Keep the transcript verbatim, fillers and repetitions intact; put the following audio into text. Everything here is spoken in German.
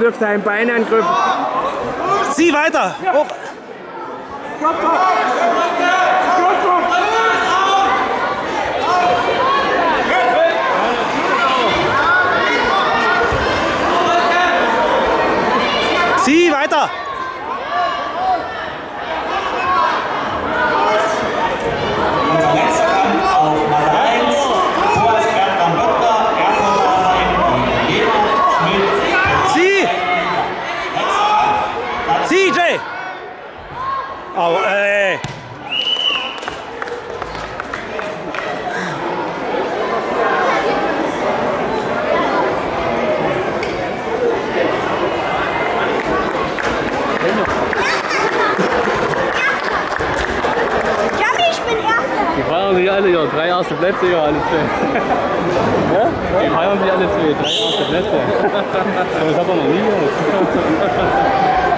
dürft einen Beinangriff. Sie weiter! Oh. Sie weiter! C J! Oh, ey! Ich bin Erster. Die feiern sich alle hier, drei erste Plätze hier, alles zwei. Ja? Die feiern sich alle zwei, drei erste Plätze. Das hat man noch nie gehört.